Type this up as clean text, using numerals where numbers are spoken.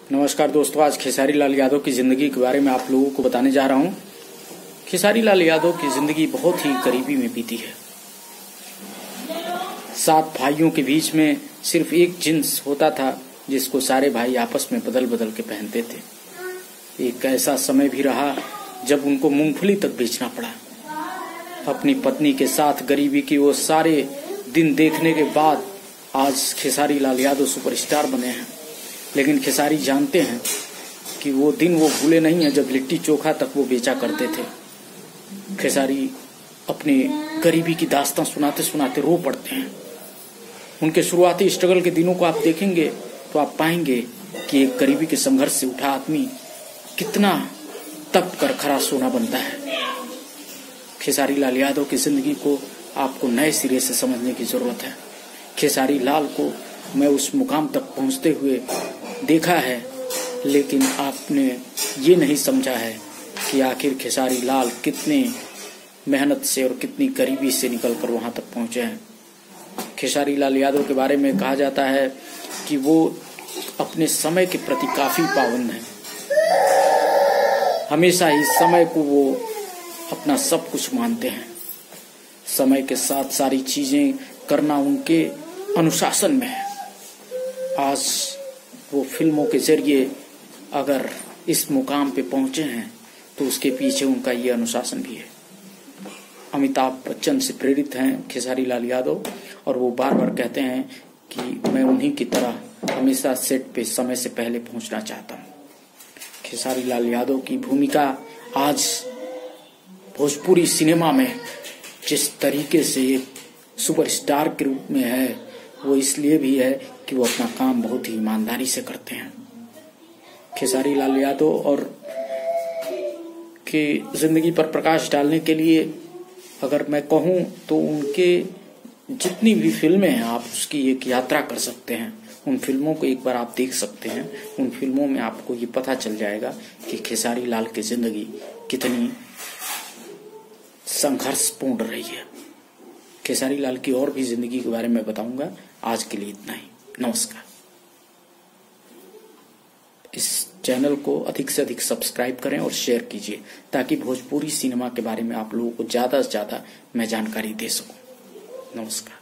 नमस्कार दोस्तों, आज खेसारी लाल यादव की जिंदगी के बारे में आप लोगों को बताने जा रहा हूं। खेसारी लाल यादव की जिंदगी बहुत ही गरीबी में बीती है। 7 भाइयों के बीच में सिर्फ एक जींस होता था जिसको सारे भाई आपस में बदल बदल के पहनते थे। एक ऐसा समय भी रहा जब उनको मूंगफली तक बेचना पड़ा। अपनी पत्नी के साथ गरीबी की वो सारे दिन देखने के बाद आज खेसारी लाल यादव सुपरस्टार बने हैं। लेकिन खेसारी जानते हैं कि वो दिन वो भूले नहीं है जब लिट्टी चोखा तक वो बेचा करते थे। खेसारी अपने गरीबी की दास्तां सुनाते सुनाते रो पड़ते हैं। उनके शुरुआती स्ट्रगल के दिनों को आप देखेंगे तो आप पाएंगे कि एक गरीबी के संघर्ष से उठा आदमी कितना तप कर खरा सोना बनता है। खेसारी लाल यादव की जिंदगी को आपको नए सिरे से समझने की जरूरत है। खेसारी लाल को मैं उस मुकाम तक पहुंचते हुए देखा है, लेकिन आपने ये नहीं समझा है कि आखिर खेसारी लाल कितने मेहनत से और कितनी गरीबी से निकलकर वहां तक पहुंचे हैं। खेसारी लाल यादव के बारे में कहा जाता है कि वो अपने समय के प्रति काफी पाबंद हैं। हमेशा ही समय को वो अपना सब कुछ मानते हैं। समय के साथ सारी चीजें करना उनके अनुशासन में है। आज वो फिल्मों के जरिए अगर इस मुकाम पे पहुंचे हैं तो उसके पीछे उनका ये अनुशासन भी है। अमिताभ बच्चन से प्रेरित हैं खेसारी लाल यादव और वो बार बार कहते हैं कि मैं उन्हीं की तरह हमेशा सेट पे समय से पहले पहुंचना चाहता हूं। खेसारी लाल यादव की भूमिका आज भोजपुरी सिनेमा में जिस तरीके से एक सुपरस्टार के रूप में है वो इसलिए भी है कि वो अपना काम बहुत ही ईमानदारी से करते हैं। खेसारी लाल यादव और की जिंदगी पर प्रकाश डालने के लिए अगर मैं कहूं तो उनके जितनी भी फिल्में हैं आप उसकी एक यात्रा कर सकते हैं। उन फिल्मों को एक बार आप देख सकते हैं। उन फिल्मों में आपको ये पता चल जाएगा कि खेसारी लाल की जिंदगी कितनी संघर्षपूर्ण रही है। खेसारी लाल की और भी जिंदगी के बारे में बताऊंगा। आज के लिए इतना ही। नमस्कार। इस चैनल को अधिक से अधिक सब्सक्राइब करें और शेयर कीजिए ताकि भोजपुरी सिनेमा के बारे में आप लोगों को ज्यादा से ज्यादा मैं जानकारी दे सकूं। नमस्कार।